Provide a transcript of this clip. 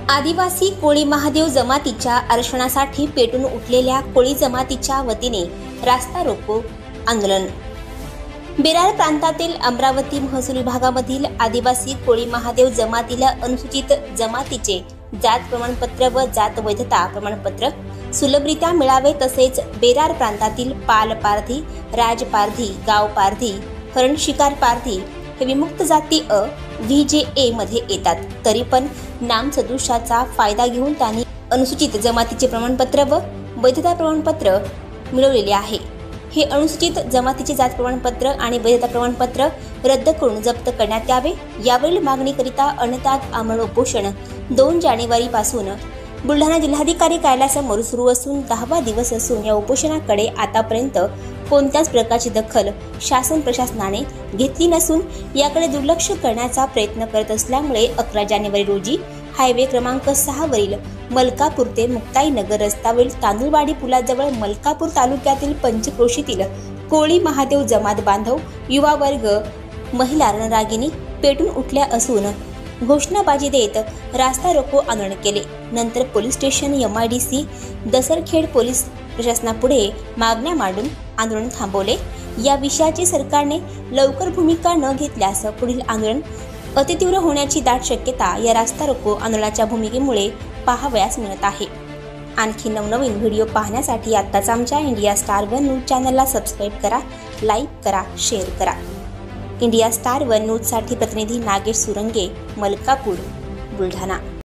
आदिवासी कोळी महादेव जमातीच्या आरक्षणासाठी पेटून उठलेल्या कोळी जमातीच्या वतीने रास्ता रोको आंदोलन। बेरार प्रांतातील अमरावती महसूल विभागामधील आदिवासी कोळी महादेव जमातीला अनुसूचित जमातीचे जात प्रमाणपत्र व जात वैधता प्रमाणपत्र सुलभरित्या मिळावे, तसेच बेरार प्रांतातील पाल पारधी, राज पारधी, गाव पारधी, हरण शिकार पारधी हे विमुक्त जाती VJA मध्ये येतात। तरी पण नामसदृशाचा फायदा घेऊन त्यांनी अनुसूचित जमातीचे प्रमाणपत्र व वैधता प्रमाणपत्र मिळवलेले आहे। हे अनुसूचित जमातीचे जात प्रमाणपत्र आणि वैधता प्रमाणपत्र रद्द करून जप्त करण्यात यावे, यावरील मागणीकरिता अनंतात आमरण उपोषण 2 जानेवारी पासून बुलढाणा जिल्हाधिकारी कार्यालयासमोर सुरू असून 10वा दिवस असून या उपोषणाकडे आतापर्यंत कोणत्याच प्रकारची दखल शासन प्रशासनाने घेतली नसून याकडे दुर्लक्ष करण्याचा प्रयत्न करत असल्यामुळे 11 जानेवारी रोजी हायवे क्रमांक 6 वरील मलकापूर ते मुक्ताईनगर रस्त्यावरील तांदुळवाडी पुलाजवळ मलकापूर तालुक्यातील पंचक्रोशीतील कोळी महादेव जमात बांधव, युवा वर्ग, महिला रणरागिणी पेटून उठल्या असून घोषणाबाजी देत रास्ता रोको आंदोलन केले। नंतर police station, MIDC, Dasarkhed police प्रशासनापुढे मागण्या मांडून आंदोलन थांबवले। या विषयाची सरकारने लवकर भूमिका न घेतल्यास पुढील आंदोलन अतितीव्र होण्याची दाट शक्यता या रास्ता रोको आंदोलनाच्या भूमिकेमुळे पाहावयास मिळत आहे। आणखी नवनवीन व्हिडिओ पाहण्यासाठी आत्ताच आमच्या इंडिया स्टार 1 न्यूज चॅनलला सबस्क्राईब करा, लाईक करा, शेअर करा। इंडिया स्टार 1 न्यूजसाठी प्रतिनिधी नागेश सुरंगे, मलकापूर, बुलढाणा।